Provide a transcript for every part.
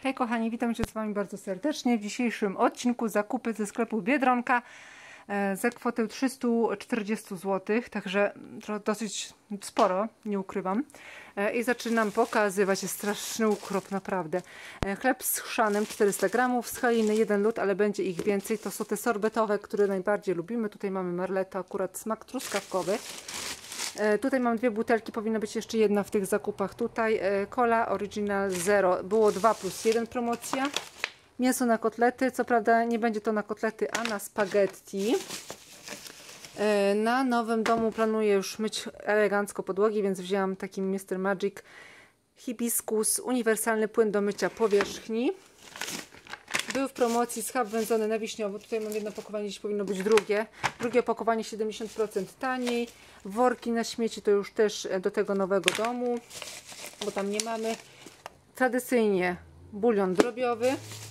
Hej kochani, witam się z Wami bardzo serdecznie. W dzisiejszym odcinku zakupy ze sklepu Biedronka za kwotę 340 zł, także dosyć sporo, nie ukrywam. I zaczynam pokazywać, jest straszny ukrop, naprawdę. Chleb z chrzanem 400 gramów, z haliny 1 lód, ale będzie ich więcej. To są te sorbetowe, które najbardziej lubimy. Tutaj mamy marletę, akurat smak truskawkowy. Tutaj mam dwie butelki, powinna być jeszcze jedna w tych zakupach. Tutaj Cola Original Zero, było 2+1 promocja. Mięso na kotlety, co prawda nie będzie to na kotlety, a na spaghetti. Na nowym domu planuję już myć elegancko podłogi, więc wzięłam taki Mr. Magic Hibiscus, uniwersalny płyn do mycia powierzchni. Był w promocji schab wędzony na wiśniowo. Tutaj mam jedno opakowanie, dziś powinno być drugie. Drugie opakowanie 70% taniej. Worki na śmieci to już też do tego nowego domu, bo tam nie mamy. Tradycyjnie bulion drobiowy.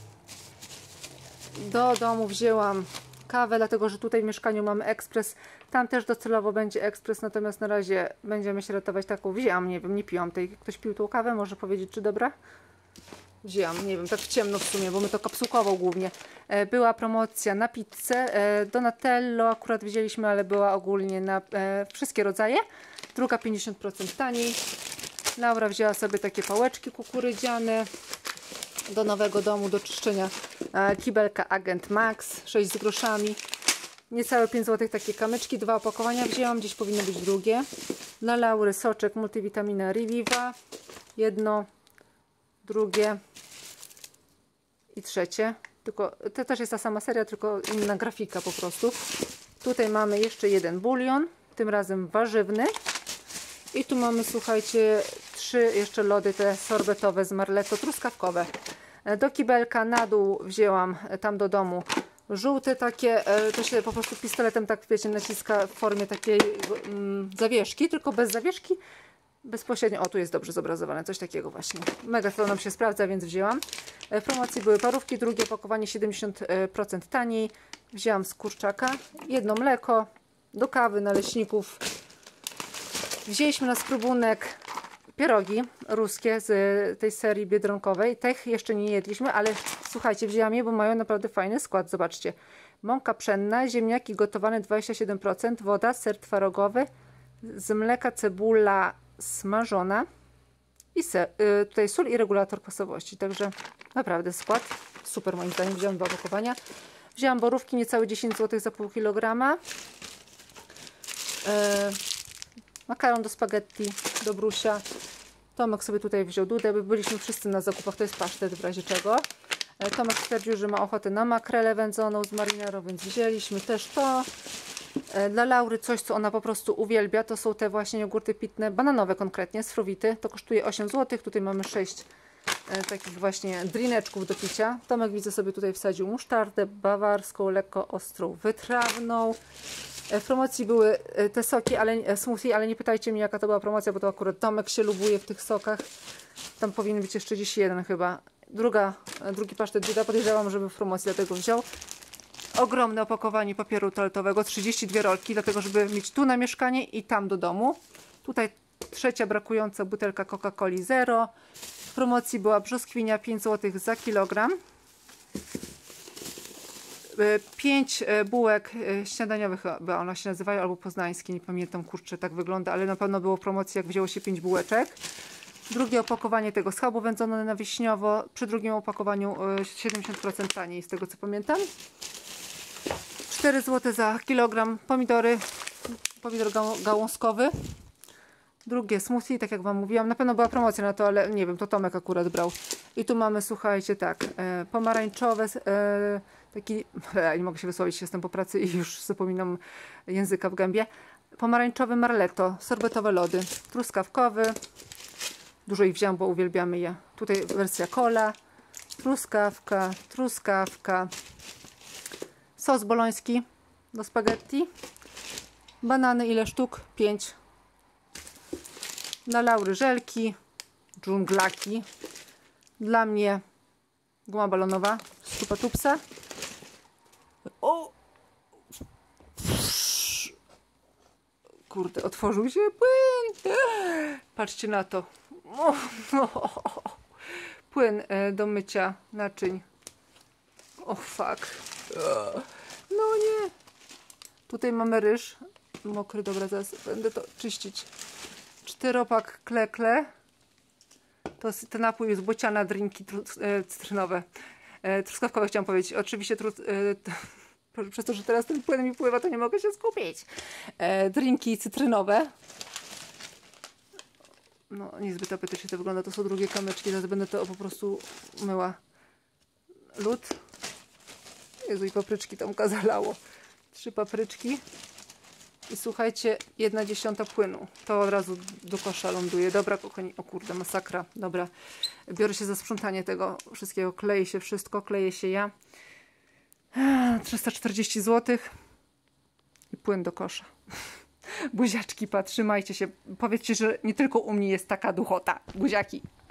Do domu wzięłam kawę, dlatego że tutaj w mieszkaniu mamy ekspres. Tam też docelowo będzie ekspres, natomiast na razie będziemy się ratować taką. Wzięłam, nie wiem, nie piłam tej. Ktoś pił tą kawę? Może powiedzieć, czy dobra? Wzięłam, nie wiem, tak w ciemno w sumie, bo my to kapsułkowo głównie. Była promocja na pizzę. Donatello akurat wzięliśmy, ale była ogólnie na wszystkie rodzaje. Druga 50% taniej. Laura wzięła sobie takie pałeczki kukurydziane do nowego domu, do czyszczenia kibelka Agent Max, 6 z groszami. Niecałe 5 zł takie kamyczki, 2 opakowania wzięłam, gdzieś powinno być drugie. Dla Laury soczek multivitamina Reviva, jedno, drugie i trzecie. Tylko to też jest ta sama seria, tylko inna grafika po prostu. Tutaj mamy jeszcze jeden bulion, tym razem warzywny. I tu mamy, słuchajcie, 3 jeszcze lody te sorbetowe z marletto truskawkowe. Do kibelka na dół wzięłam tam do domu żółte takie, to się po prostu pistoletem tak, wiecie, naciska w formie takiej zawieszki, tylko bez zawieszki, bezpośrednio. O, tu jest dobrze zobrazowane, coś takiego właśnie. Mega to nam się sprawdza, więc wzięłam. W promocji były parówki, drugie opakowanie 70% taniej. Wzięłam z kurczaka, jedno mleko, do kawy, naleśników. Wzięliśmy na spróbunek pierogi ruskie z tej serii biedronkowej. Tych jeszcze nie jedliśmy, ale słuchajcie, wzięłam je, bo mają naprawdę fajny skład. Zobaczcie. Mąka pszenna, ziemniaki gotowane 27%, woda, ser twarogowy, z mleka cebula smażona i tutaj sól i regulator kwasowości. Także naprawdę skład super, moim zdaniem. Wziąłam 2 opakowania. Wzięłam borówki, niecałe 10 zł za pół kilograma. Makaron do spaghetti, do brusia. Tomek sobie tutaj wziął dudę, bo byliśmy wszyscy na zakupach, to jest pasztet w razie czego. Tomek stwierdził, że ma ochotę na makrelę wędzoną z marinarą, więc wzięliśmy też to. Dla Laury coś, co ona po prostu uwielbia, to są te właśnie jogurty pitne, bananowe konkretnie, z Frowity. To kosztuje 8 zł, tutaj mamy 6 takich właśnie drineczków do picia. Tomek, widzę, sobie tutaj wsadził musztardę bawarską, lekko ostrą, wytrawną. W promocji były te soki, smoothie, ale nie pytajcie mnie, jaka to była promocja, bo to akurat Tomek się lubuje w tych sokach. Tam powinien być jeszcze gdzieś jeden chyba. Drugi pasztet Duda, podejrzewam, żeby w promocji, dlatego wziął. Ogromne opakowanie papieru toaletowego, 32 rolki, dlatego żeby mieć tu na mieszkanie i tam do domu. Tutaj trzecia brakująca butelka Coca-Coli Zero. W promocji była brzoskwinia, 5 zł za kilogram. 5 bułek śniadaniowych, chyba one się nazywają, albo poznańskie, nie pamiętam, kurczę, tak wygląda, ale na pewno było w promocji, jak wzięło się 5 bułeczek. Drugie opakowanie tego schabu wędzone na wiśniowo, przy drugim opakowaniu 70% taniej, z tego co pamiętam. 4 zł za kilogram pomidory, pomidor gałązkowy. Drugie smoothie, tak jak Wam mówiłam, na pewno była promocja na to, ale nie wiem, to Tomek akurat brał. I tu mamy, słuchajcie, tak, pomarańczowe, taki, nie mogę się wysłowić, jestem po pracy i już zapominam języka w gębie. Pomarańczowy marletto, sorbetowe lody, truskawkowy, dużo ich wziąłam, bo uwielbiamy je. Tutaj wersja cola, truskawka, sos boloński do spaghetti, banany, ile sztuk? 5. Dla Laury żelki, dżunglaki, dla mnie guma balonowa z Tupa Tupsa. O! Kurde, otworzył się płyn. Patrzcie na to. płyn do mycia naczyń. O fuck. No nie. Tutaj mamy ryż. Mokry, dobra, zaraz będę to czyścić. 4-pak klekle. To napój jest bociana, drinki cytrynowe. Truskawkowe chciałam powiedzieć. Oczywiście przez to, że teraz ten płyn mi pływa, to nie mogę się skupić. Drinki cytrynowe. No, niezbyt apetycznie to wygląda. To są drugie kamyczki. Teraz będę to po prostu myła. Lód. Jezu, i papryczki Tomka zalało. 3 papryczki. I słuchajcie, 1/10 płynu. To od razu do kosza ląduje. Dobra, kochani. O kurde, masakra. Dobra. Biorę się za sprzątanie tego wszystkiego. Kleje się wszystko. Kleje się ja. 340 zł. I płyn do kosza. Buziaczki, trzymajcie się. Powiedzcie, że nie tylko u mnie jest taka duchota. Buziaki.